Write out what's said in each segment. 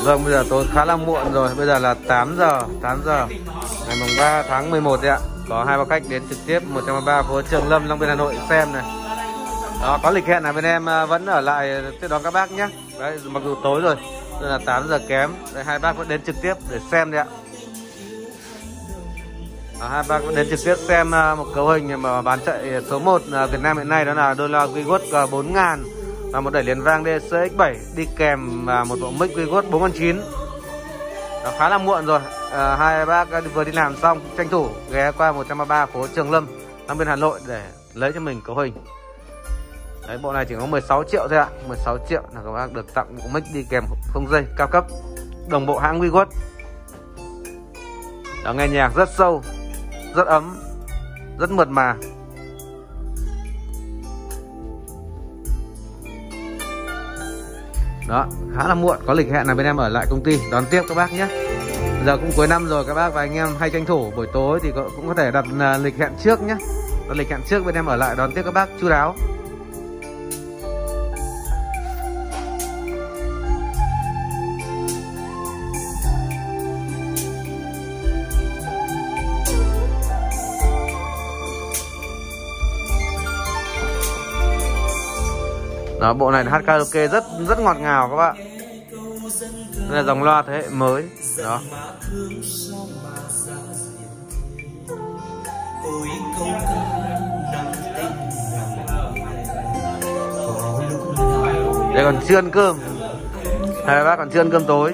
Vâng, bây giờ tối khá là muộn rồi. Bây giờ là 8 giờ ngày mùng 3 tháng 11 đấy ạ. Có 2 bác khách đến trực tiếp 133 phố Trường Lâm, Long Biên, Hà Nội xem này. Đó, có lịch hẹn là bên em vẫn ở lại tiếp đón các bác nhé. Đấy, mặc dù tối rồi, nên là 8 giờ kém. Đấy, 2 bác vẫn đến trực tiếp để xem đấy ạ. 2 bác vẫn đến trực tiếp xem một cấu hình mà bán chạy số 1 Việt Nam hiện nay, đó là đô la Wigood 4000 và một đẩy liền vang DCX7 đi kèm một bộ mic Wigood 4.9. Nó khá là muộn rồi. 2 bác vừa đi làm xong tranh thủ ghé qua 133 phố Trường Lâm, Long Biên, Hà Nội để lấy cho mình cấu hình. Đấy, bộ này chỉ có 16 triệu thôi ạ. 16 triệu là các bác được tặng bộ mic đi kèm không dây cao cấp đồng bộ hãng Wigood. Đó, nghe nhạc rất sâu, rất ấm, rất mượt mà. Đó, khá là muộn, có lịch hẹn là bên em ở lại công ty đón tiếp các bác nhé. Giờ cũng cuối năm rồi, các bác và anh em hay tranh thủ buổi tối thì cũng có thể đặt lịch hẹn trước nhé. Đặt lịch hẹn trước bên em ở lại đón tiếp các bác chu đáo. Đó, bộ này hát karaoke rất ngọt ngào các bạn. Đây là dòng loa thế hệ mới. Đó. Đây còn chưa ăn cơm. Hai bác còn chưa ăn cơm tối.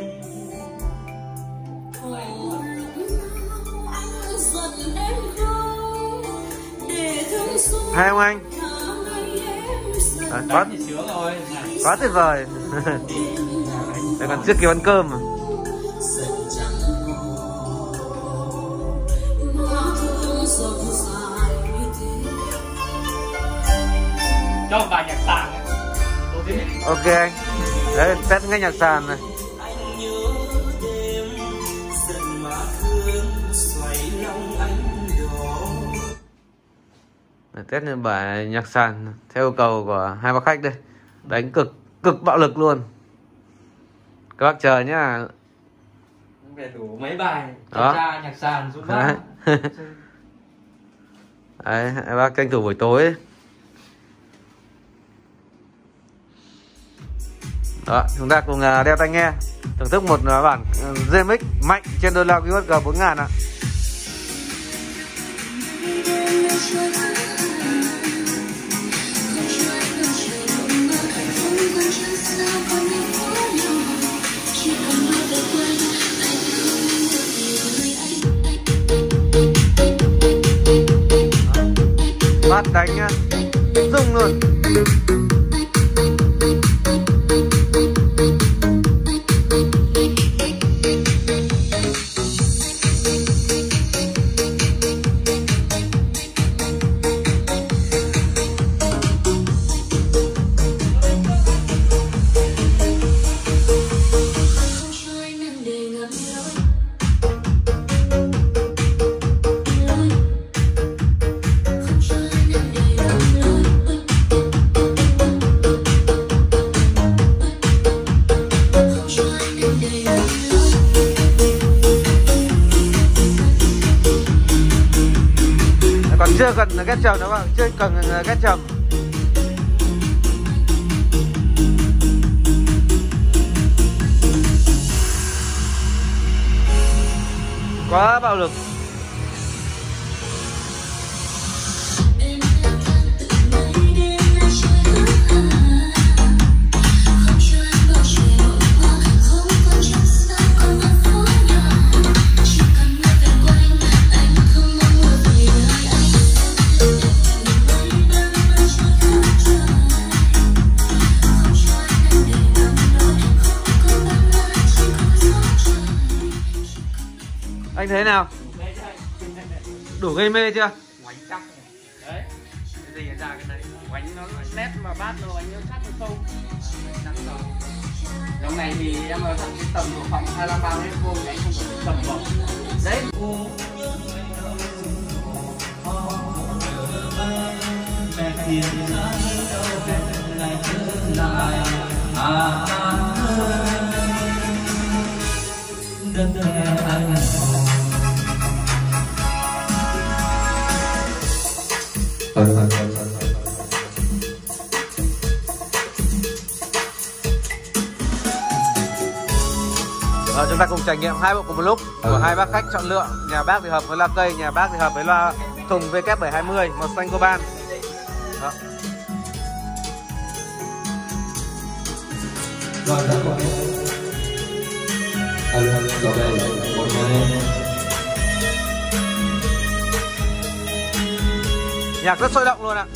Hay không anh? Quá tuyệt vời. Đây còn chưa kịp ăn cơm mà. Cho một bài nhạc sàn. Ok anh. Đấy, test nghe nhạc sàn này. Test lên bài nhạc sàn theo yêu cầu của 2 bác khách đây. Đánh cực bạo lực luôn. Các bác chờ nhá. Về đủ mấy bài ra nhạc sàn giúp bác. Đấy, 2 bác tranh thủ buổi tối ấy. Đó, chúng ta cùng đeo tai nghe thưởng thức một bản remix mạnh trên đô la Wigood 4000 ạ. Phát đánh nhá, rung luôn. Chưa cần ghét trầm đâu bạn, chưa cần ghét trầm. Quá bạo lực. Anh thấy nào? Đủ gây mê chưa? Ngoánh chắc này. Đấy. Cái gì ra cái này. Ngoánh nó nét mà bát nó ngoánh nó chắc nó không. Chắc rồi. Dòng này thì em ở thẳng cái tầm của phòng 25-30 mét vuông thì anh không có cái tầm bổng. Đấy. Chúng ta cùng trải nghiệm hai bộ cùng một lúc của hai bác khách chọn lựa. Nhà bác thì hợp với loa cây, nhà bác thì hợp với loa thùng VK720 màu xanh coban. Đó. Nhạc rất sôi động luôn ạ.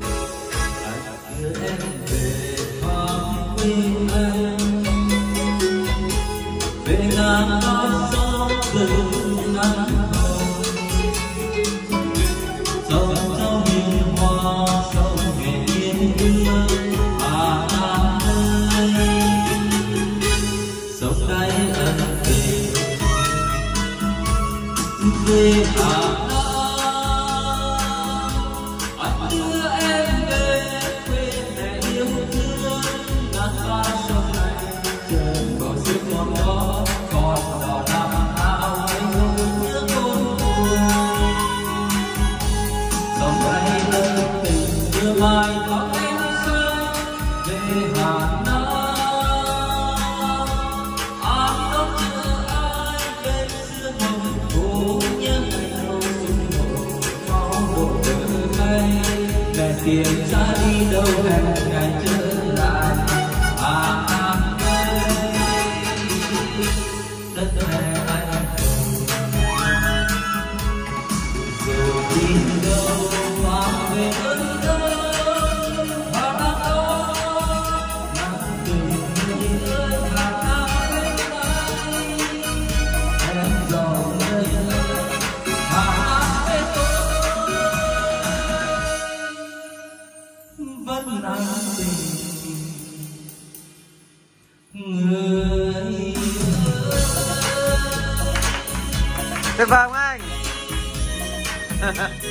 Tiền ra đi đâu hẹn ngày trở lại đất mẹ anh rồi đi đâu mà về ơn đâu và đã đó nắng từng người ơi hàng năm bên tay em giàu nơi hàng năm bên tôi vẫn nặng tình người Tuyệt vời không anh?